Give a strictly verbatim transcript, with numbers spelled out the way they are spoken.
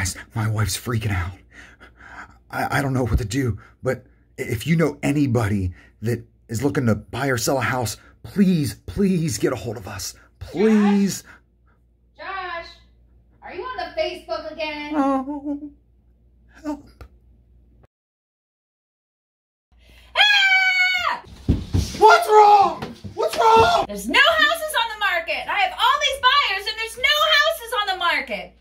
Guys, my wife's freaking out. I, I don't know what to do, but if you know anybody that is looking to buy or sell a house, please, please get a hold of us. Please. Josh, Josh are you on the Facebook again? Oh, help. Ah! What's wrong? What's wrong? There's no houses on the market. I have all these buyers and there's no houses on the market.